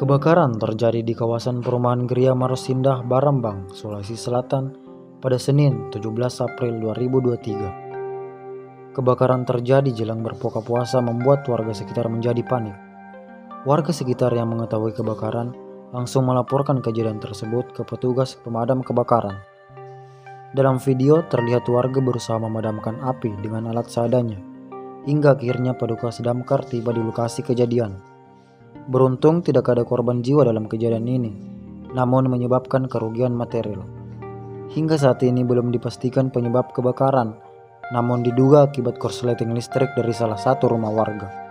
Kebakaran terjadi di kawasan perumahan Gria Marosindah, Barambang, Sulawesi Selatan pada Senin 17 April 2023. Kebakaran terjadi jelang berbuka puasa membuat warga sekitar menjadi panik. Warga sekitar yang mengetahui kebakaran langsung melaporkan kejadian tersebut ke petugas pemadam kebakaran. Dalam video terlihat warga berusaha memadamkan api dengan alat seadanya, hingga akhirnya petugas damkar tiba di lokasi kejadian. Beruntung tidak ada korban jiwa dalam kejadian ini, namun menyebabkan kerugian material. Hingga saat ini belum dipastikan penyebab kebakaran, namun diduga akibat korsleting listrik dari salah satu rumah warga.